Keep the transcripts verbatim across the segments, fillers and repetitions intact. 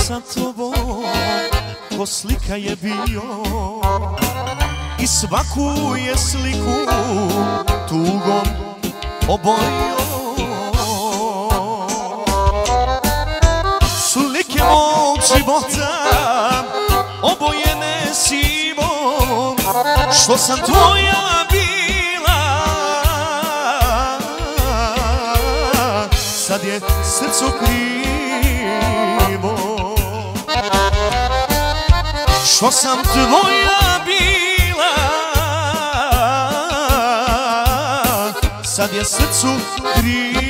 sa tobom, ko slika je bio i svaku je sliku tugom obojio. Slike mog života obojene sivom, što sam tvoja bila, sad je srcu krivo. Što sam tvoja bila, sad je srcu krivo.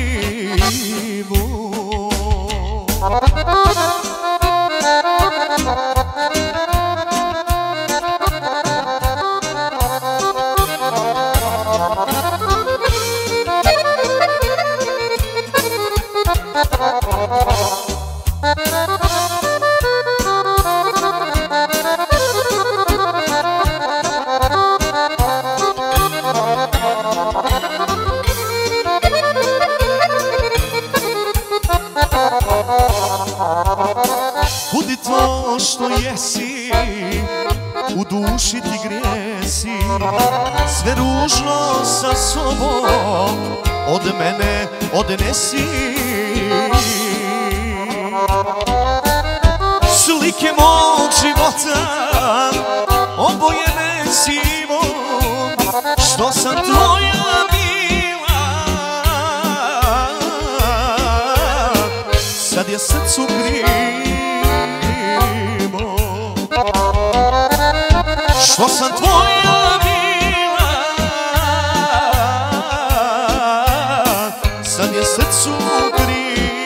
Budi to što jesi, u duši ti grijesi, sve ružno sa sobom od mene odnesi. Slike mog života obojene sivom, što sam tvoja bila, sad je srcu krivo. Što sam tvoja bila, sad je srcu krivo.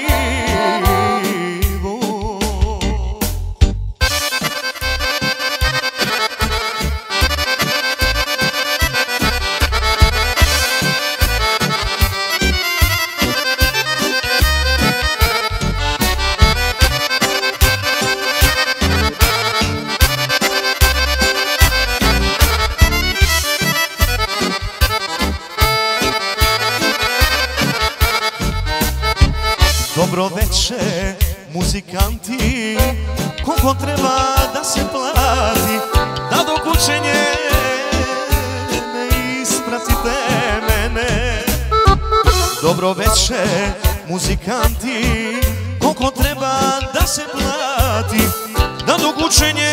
Dobro večer, muzikanti, koliko treba da se plati, da do kućenje ne ispratite mene. Dobro večer, muzikanti, koliko treba da se plati, da do kućenje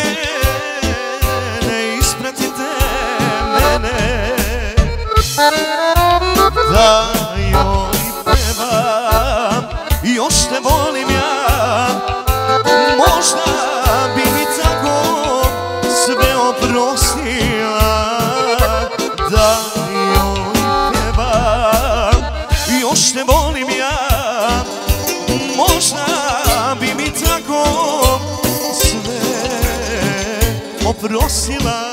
ne ispratite mene. Da joj pevam, još te volim ja, možda bi mi tako sve oprostila. Da joj pevam, još te volim ja, možda bi mi tako sve oprostila.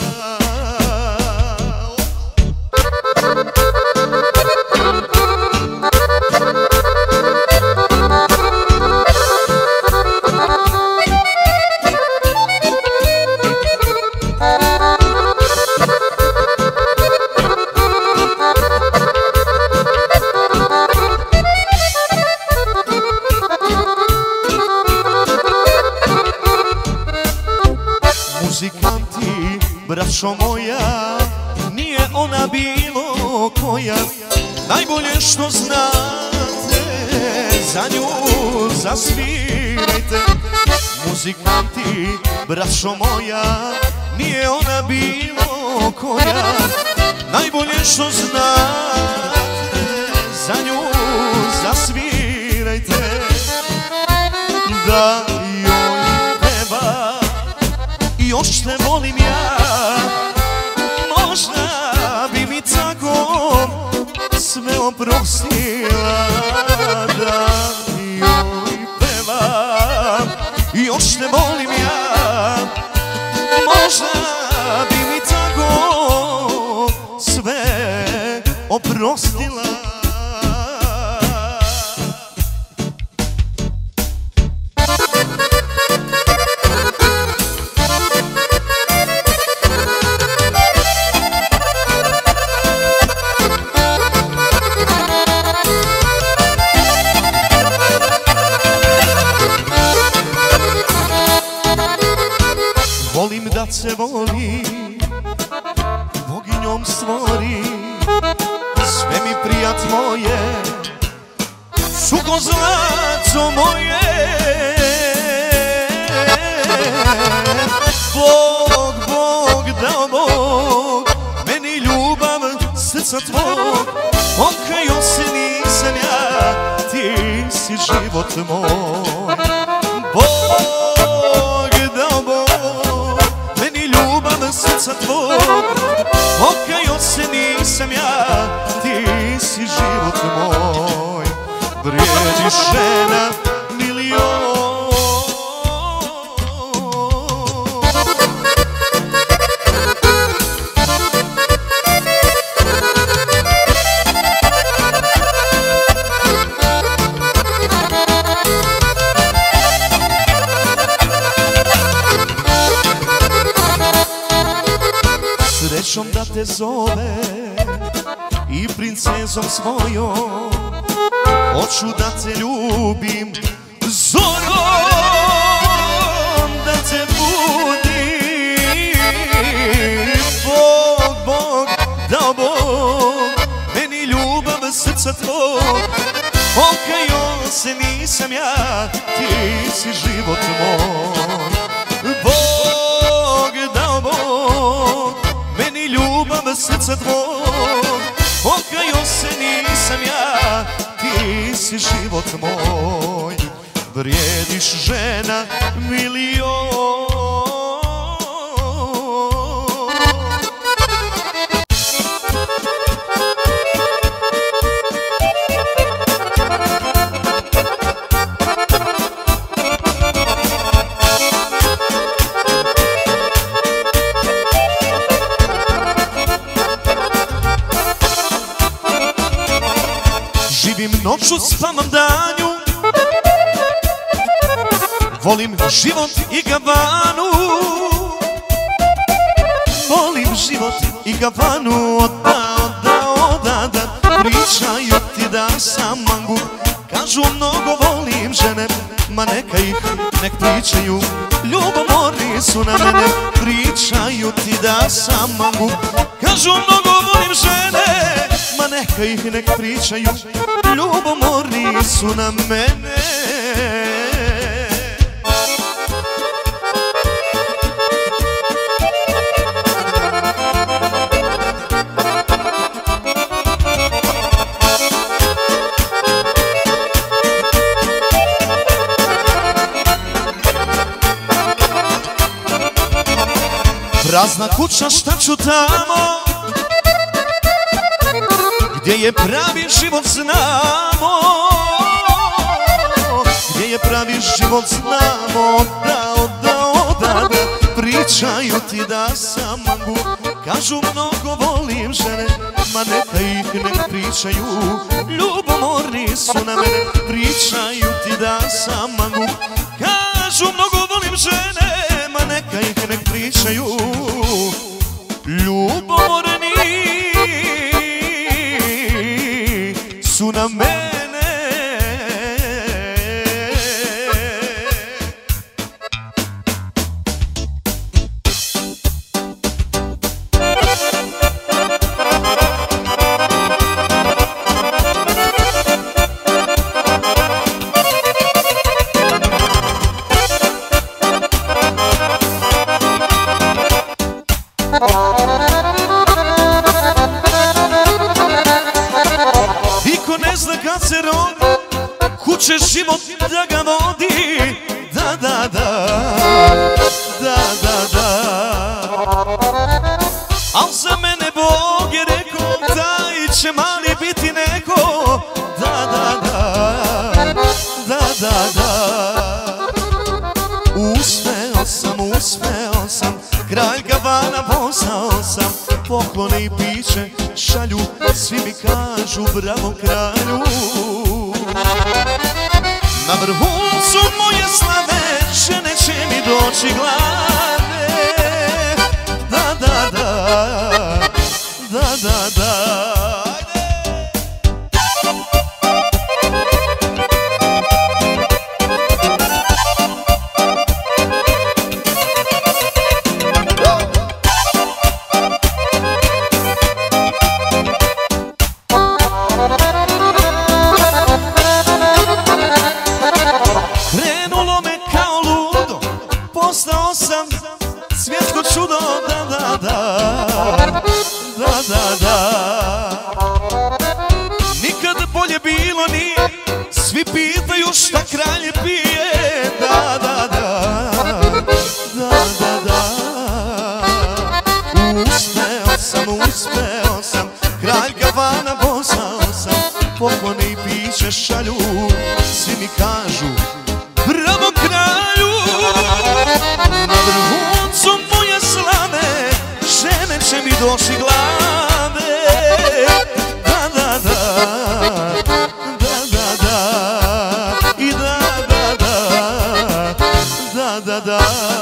Muzikanti, braćo moja, nije ona bilo koja, najbolje što znate, za nju zasvirajte. Muzikanti, braćo moja, nije ona bilo koja, najbolje što znate, za nju zasvirajte. Da joj peva, još te volim ja, možda bi mi tako sve oprostila. Da joj pevam, još te volim ja, možda bi mi tako sve oprostila. se voli, boginjom stvori, sve mi prijat moje, suko zlato moje. Bog, Bog, dao Bog, meni ljubav srca tvog, okajao se nisam ja, ti si život moj. Bog, dao Bog, meni ljubav srca tvog, okajao se nisam ja, ti si život moj. Vrijediš žena milion. Srećom da te zove i princezom svojom, hoću da te ljubim zorom, da te budim. Bog, Bog, dao Bog, meni ljubav srca tvog, okajao se nisam ja, ti si život moj. Bog, dao Bog, meni ljubav srca tvog, okajao se nisam ja, ti si život moj. Vrijediš žena milion. Živim noću, spavam danju, volim život i gavanu. Volim život i gavanu, oda, oda, oda, da pričaju ti da sam mangu. Kažu mnogo volim žene, ma neka ih nek pričaju, ljubomorni su na mene. Pričaju ti da sam mangu, kažu mnogo volim žene, ma neka ih nek pričaju, ljubomorni su na mene. Prazna kuća, šta ću tamo, gdje je pravi život znamo, gdje je pravi život znamo, da, da, da, da, pričaju ti da sam mangu. Kažu mnogo volim žene, ma neka ih nek pričaju, ljubomorni su na mene. Pričaju ti da sam mangu, kažu mnogo volim žene, ma neka ih nek pričaju, ljubomorni su na mene. Niko ne zna kad se rodi, kuće život da ga vodi, da, da, da, da, da, da. Al za mene Bog je rekao, taj će mali biti neko, da, da, da, da, da, da. Uspeo sam, uspeo sam, kralj Gavana postao sam, poklone i piće šalju, svi mi kažu bravo kralju. Na vrhuncu moje slave, žene će mi doći glave, da, da, da, da, da, da. Oh! čuju šta kralj pije. Da, da, da, da, da, da. Uspeo sam, uspeo sam, kralj kafana postao sam. Poklone i piće šalju, svi mi kažu bravo kralju. Na vrhuncu moje slave, žene će mi doći glave. Da, da, da, da, da, da, i da, da, da, da, da, da.